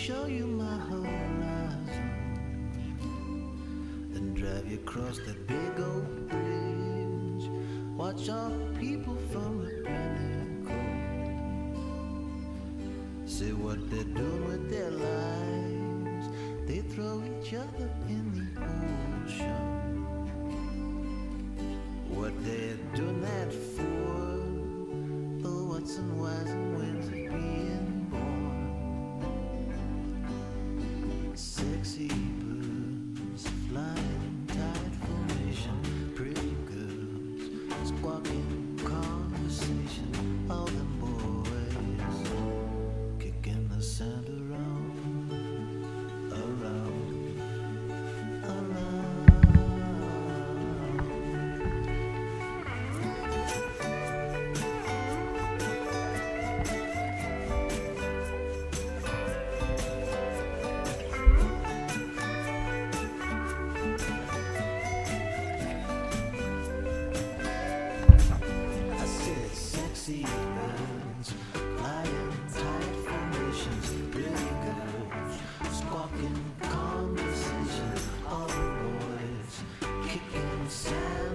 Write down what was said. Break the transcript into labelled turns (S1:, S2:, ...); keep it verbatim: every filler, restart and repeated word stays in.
S1: show you my horizon and drive you across that big old bridge. Watch all the people from the pinnacle, see what they're doing with their lives. They throw each other in the ocean. What they're doing that for? The what's and whys and whens of being born. Sexy birds flying in tight formation, pretty girls squawking conversation. All them boys kicking the sand around, around, around. I said sexy birds flying tight formations, pretty girls squawking conversation. All the boys kicking sand